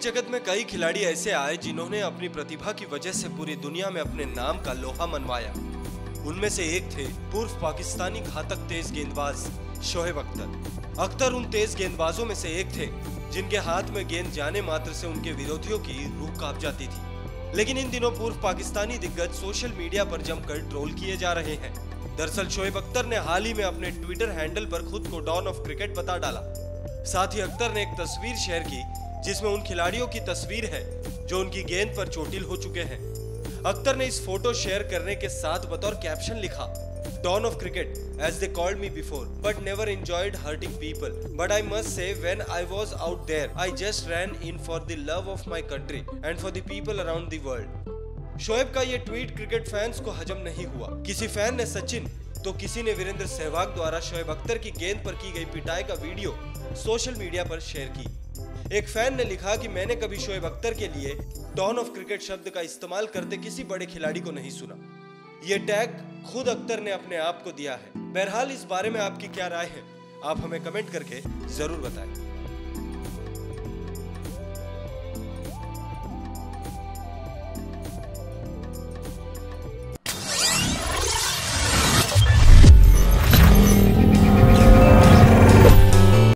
जगत में कई खिलाड़ी ऐसे आए जिन्होंने अपनी प्रतिभा की वजह से पूरी दुनिया में अपने नाम का लोहा मनवाया। उनमें से एक थे पूर्व पाकिस्तानी घातक तेज गेंदबाज शोएब अख्तर। अख्तर उन तेज गेंदबाजों में से एक थे जिनके हाथ में गेंद जाने मात्र से उनके विरोधियों की रूह कांप जाती थी। लेकिन इन दिनों पूर्व पाकिस्तानी दिग्गज सोशल मीडिया पर जमकर ट्रोल किए जा रहे हैं। दरअसल शोएब अख्तर ने हाल ही में अपने ट्विटर हैंडल पर खुद को डॉन ऑफ क्रिकेट बता डाला। साथ ही अख्तर ने एक तस्वीर शेयर की जिसमें उन खिलाड़ियों की तस्वीर है जो उनकी गेंद पर चोटिल हो चुके हैं। अख्तर ने इस फोटो शेयर करने के साथ बतौर कैप्शन लिखा, Dawn of cricket, as they called me before, but never enjoyed hurting people. But I must say, when I was out there, I just ran in for the love of my country and for the people around the world. Shoaib का ये tweet cricket fans को हजम नहीं हुआ। किसी fan ने सचिन तो किसी ने वीरेंद्र सहवाग द्वारा शोएब अख्तर की गेंद पर की गई पिटाई का वीडियो सोशल मीडिया पर शेयर की। एक फैन ने लिखा कि मैंने कभी शोएब अख्तर के लिए डॉन ऑफ क्रिकेट शब्द का इस्तेमाल करते किसी बड़े खिलाड़ी को नहीं सुना। ये टैग खुद अख्तर ने अपने आप को दिया है। बहरहाल इस बारे में आपकी क्या राय है, आप हमें कमेंट करके जरूर बताएं।